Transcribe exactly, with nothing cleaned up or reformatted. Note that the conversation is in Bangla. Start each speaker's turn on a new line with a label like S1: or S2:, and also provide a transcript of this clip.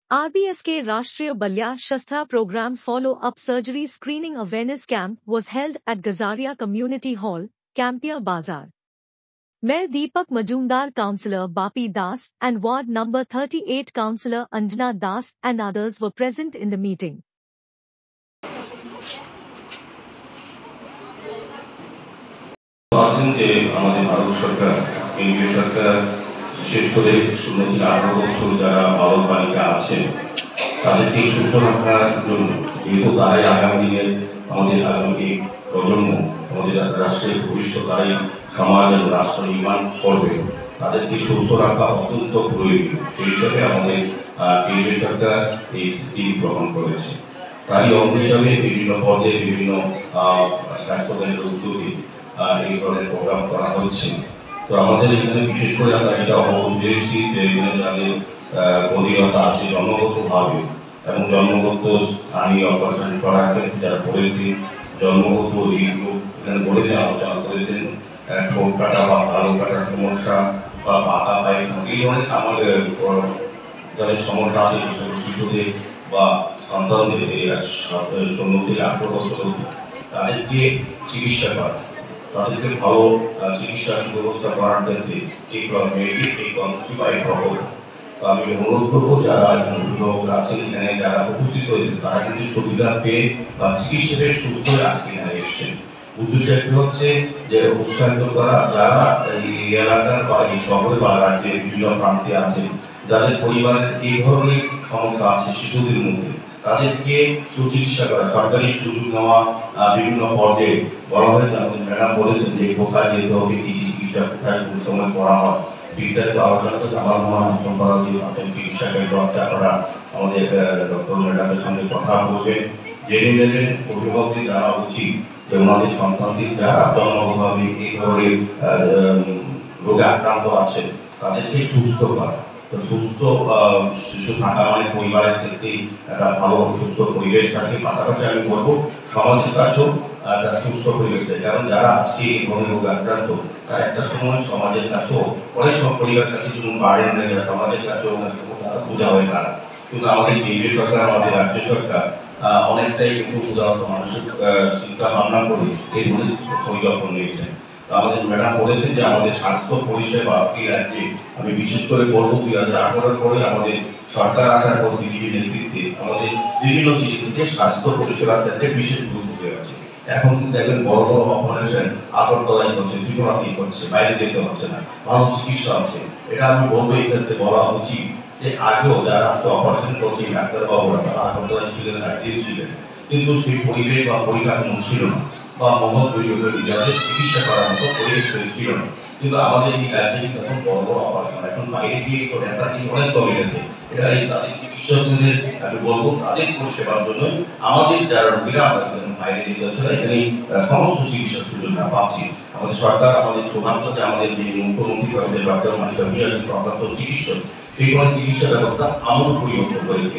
S1: R B S K Rashtriya Balya Shastra program follow-up surgery screening awareness camp was held at Gazaria Community Hall, Kamper, Bazar. Mayor Deepak, Majumdar, Councilor Bapi Das, and Ward number thirty-eight Councilor Anjana Das and others were present in the meeting.
S2: বিশেষ করে ষোলো থেকে আঠারো বছর যারা বালক বালিকা আছেন তাদেরকে সুস্থ রাখার জন্য যেহেতু তারাই আগামী দিনের আমাদের আগামী প্রজন্ম, আমাদের রাষ্ট্রের ভবিষ্যৎ, তারাই সমাজ এবং রাষ্ট্র নির্মাণ করবে, তাদেরকে সুস্থ রাখা অত্যন্ত প্রয়োজনীয়। সেই হিসাবে আমাদের কেন্দ্রীয় সরকার এই স্কিম গ্রহণ করেছে। তারই অংশ হিসাবে বিভিন্ন পর্যায়ে বিভিন্ন স্বাস্থ্যকেন্দ্র উদ্যোগে এই ধরনের প্রোগ্রাম করা হচ্ছে। তো আমাদের এখানে বিশেষ করে আমরা এটা অবগত হয়েছি যে এখানে যাদের অধীনতা আছে জন্মগতভাবে এবং জন্মগত স্থানীয় অপারেশন করার ক্ষেত্রে যারা করেছে জন্মগত এইগুলো এখানে বলেছেন, আলোচনা করেছেন, ঠোঁট কাটা বা ভালো কাটার সমস্যা বা পাতা পায় এই ধরনের আমাদের যাদের সমস্যা আছে শিশুদের বা সন্তানদের ষোলো থেকে আঠারো বছর তাদেরকে চিকিৎসা করা, তাদেরকে ভালো চিকিৎসা ব্যবস্থা করার ক্ষেত্রে এই এই কর্মসূচি বা এই প্রকল্প আমি অনুরোধ করবো যারা লোক আছেন এখানে যারা উপস্থিত হয়েছেন তারা কিন্তু সুবিধা পেয়ে বা চিকিৎসা পেয়ে সুস্থ হয়ে আজকে এখানে এসছেন। উদ্দেশ্য একটি হচ্ছে যে উৎসাহিত করা যারা এই এলাকার বা এই শহরে বা রাজ্যের বিভিন্ন প্রান্তে আছেন, যাদের পরিবারের এই ধরনের সমস্যা আছে শিশুদের মধ্যে, তাদেরকে সুচিকিৎসা করা, সরকারি সুযোগ নেওয়া বিভিন্ন পর্যায়ে বলা হয়। আমাদের ম্যাডাম বলেছেন যে কোথায় যেতে হবে, কি চিকিৎসা কোথায় কোন সময় করা হয়, বিস্তারিত আলোচনা করতে আমার মনে হয় করা যে চিকিৎসা কেন্দ্র আছে, আপনারা আমাদের ডক্টর ম্যাডামের সঙ্গে কথা বলবেন, জেনে নেবেন। অভিভাবকদের জানা উচিত যে ওনাদের সন্তানদের যারা জন্মগতভাবে এই ধরনের রোগে আক্রান্ত আছেন তাদেরকে সুস্থ করা। তো সুস্থ শিশু থাকা মানে পরিবারের ক্ষেত্রে একটা ভালো সুস্থ পরিবেশ থাকে। পাশাপাশি আমি বলবো সমাজের কাছেও একটা সুস্থ পরিবেশ থাকে, কারণ যারা আজকে এই ধরনের রোগে আক্রান্ত তারা একটা সময় সমাজের কাছেও অনেক সব পরিবারের কাছে যেমন বাড়েন না, সমাজের কাছেও তারা পূজা হয়ে দাঁড়ায়। কিন্তু আমাদের কেন্দ্রীয় সরকার, আমাদের রাজ্য সরকার অনেকটাই কিন্তু উদাহরণ মানুষের চিন্তা ভাবনা করে এই ধরনের পরিকল্পনা নিয়েছেন। আমাদের ম্যাডাম বলেছেন যে আমাদের স্বাস্থ্য পরিষেবা এই রাজ্যে আমি বিশেষ করে বলবো দুই হাজার আঠারোর পরে আমাদের সরকার আসার পর বিজেপির নেতৃত্বে আমাদের বিভিন্ন দিক থেকে স্বাস্থ্য পরিষেবার ক্ষেত্রে বিশেষ গুরুত্ব দেওয়া আছে। এখন কিন্তু দেখবেন বড় বড় অপারেশন আগরতলায় হচ্ছে, ত্রিপুরাতেই হচ্ছে, বাইরে যেতে হচ্ছে না, ভালো চিকিৎসা হচ্ছে। এটা আমি বলবো এই ক্ষেত্রে বলা উচিত যে আগেও যারা আজকে অপারেশন করছে ডাক্তারবাবুরা তারা আগরতলায় ছিলেন, রাজ্যেই ছিলেন, কিন্তু সেই পরিবেশ বা পরিকাঠামো ছিল না বা মহৎ যাদের চিকিৎসা করার মতো পরিবেশ ছিল না। কিন্তু আমাদের এই রাজ্যে এখন বড় বড় অপারেশন এখন বাইরে গিয়ে নেতা কিন্তু অনেক কমে গেছে। এটা এই তাদের চিকিৎসকদের আমি বলবো তাদের পরিষেবার জন্য আমাদের যারা রোগীরা আমাদের বাইরে নিয়ে যাচ্ছে এখানেই সমস্ত চিকিৎসার সুযোগ না পাচ্ছি। আমাদের সরকার আমাদের সৌভাগ্যতে আমাদের যে মুখ্যমন্ত্রী ডক্টর মাসুদ চিকিৎসক সেই ধরনের চিকিৎসা ব্যবস্থা আমূল পরিবর্তন করেছে।